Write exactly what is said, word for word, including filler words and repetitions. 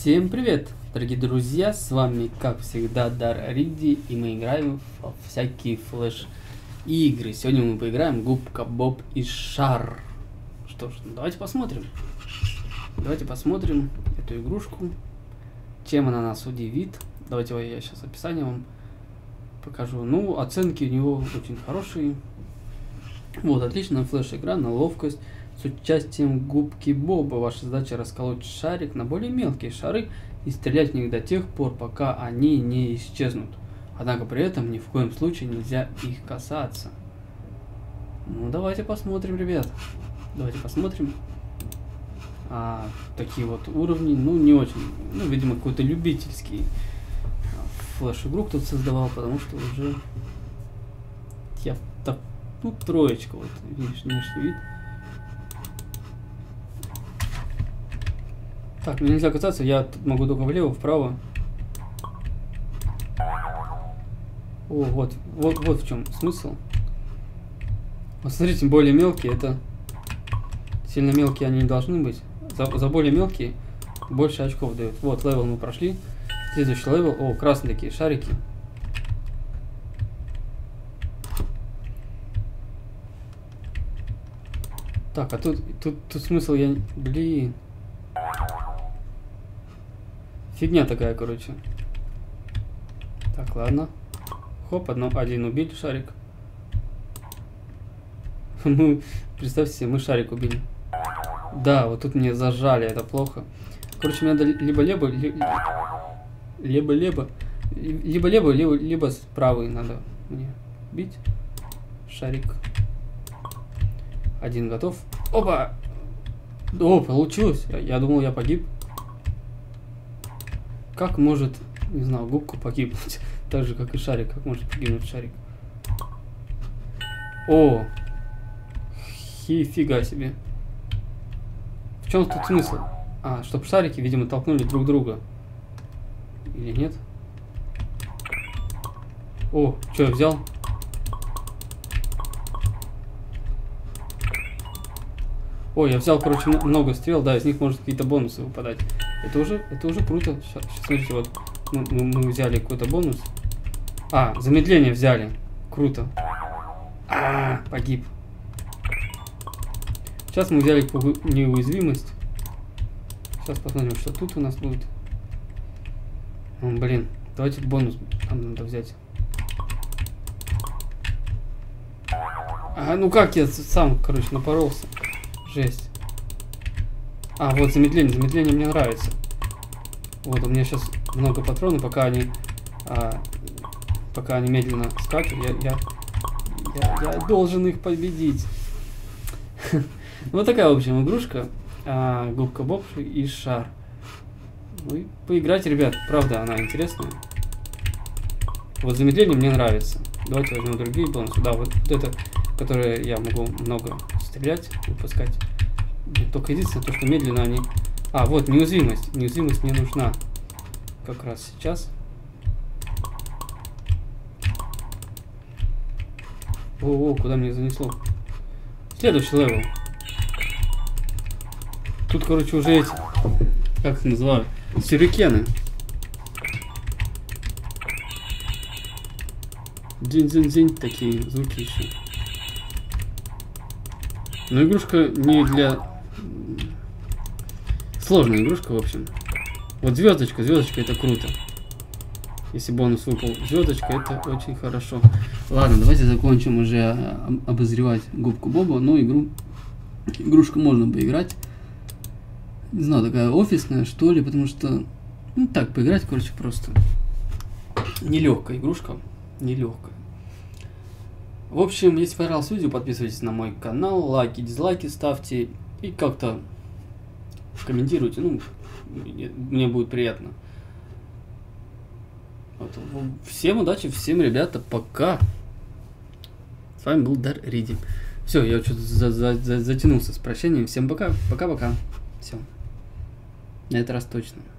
Всем привет, дорогие друзья, с вами как всегда Дар Риди, и мы играем в всякие флеш игры. Сегодня мы поиграем Губка Боб и Шар. Что ж, давайте посмотрим. Давайте посмотрим эту игрушку, чем она нас удивит. Давайте я сейчас описание вам покажу. Ну, оценки у него очень хорошие. Вот, отличная флеш-игра на ловкость с участием Губки Боба. Ваша задача расколоть шарик на более мелкие шары и стрелять в них до тех пор, пока они не исчезнут. Однако при этом ни в коем случае нельзя их касаться. Ну, давайте посмотрим, ребят. Давайте посмотрим. А, такие вот уровни, ну, не очень. Ну, видимо, какой-то любительский флеш-игру кто-то создавал, потому что уже я так, ну, троечка, вот, видишь, внешний вид. Так, мне нельзя касаться, я тут могу только влево, вправо. О, вот, вот, вот в чем смысл. Вот смотрите, более мелкие, это сильно мелкие они не должны быть. За, за более мелкие больше очков дают. Вот, левел мы прошли. Следующий левел. О, красные такие шарики. Так, а тут, тут, тут смысл я... Блин. Фигня такая, короче. Так, ладно. Хоп, одно, один убили шарик. Мы, представьте себе, мы шарик убили. Да, вот тут мне зажали, это плохо. Короче, мне надо либо-либо, либо-либо, либо-либо, либо, либо с правой надо мне бить. Шарик. Один готов. Опа! О, получилось. Я, я думал, я погиб. Как может, не знаю, губка погибнуть? Так же, как и шарик. Как может погибнуть шарик? О! Фига себе. В чем тут смысл? А, чтобы шарики, видимо, толкнули друг друга. Или нет? О, что я взял? О, я взял, короче, много стрел, да, из них может какие-то бонусы выпадать. Это уже, это уже круто. Сейчас, сейчас смотрите, вот мы, мы, мы взяли какой-то бонус. А, замедление взяли. Круто. А, погиб. Сейчас мы взяли неуязвимость. Сейчас посмотрим, что тут у нас будет. О, блин, давайте бонус нам надо взять. А, ну как я сам, короче, напоролся. Жесть. А, вот замедление. Замедление мне нравится. Вот, у меня сейчас много патронов, пока они а, пока они медленно скачут, я, я, я, я должен их победить. Вот такая, в общем, игрушка. А, Губка Боб и Шар. Ну, поиграйте, ребят. Правда, она интересная. Вот замедление мне нравится. Давайте возьмем другие бонусы. Да, вот, вот это, которое я могу много стрелять, выпускать. Только единственное, то, что медленно они... А, вот, неуязвимость. Неуязвимость мне нужна. Как раз сейчас. О, о, куда мне занесло? Следующий левел. Тут, короче, уже эти... Как их называют? Сюрикены. Дзинь-дзинь-дзинь. Такие звуки еще. Но игрушка не для... Сложная игрушка, в общем. Вот звездочка, звездочка это круто. Если бонус выпал звездочка, это очень хорошо. Ладно, давайте закончим уже обозревать Губку Боба. Но игру, игрушку можно поиграть. Не знаю, такая офисная, что ли, потому что... Ну так, поиграть, короче, просто. Нелегкая игрушка, нелегкая. В общем, если понравилось видео, подписывайтесь на мой канал, лайки, дизлайки ставьте и как-то комментируйте, ну, мне будет приятно. Вот. Всем удачи, всем, ребята, пока. С вами был Дар Риди. Все, я что-то за за за затянулся с прощением. Всем пока, пока-пока. Все. На этот раз точно.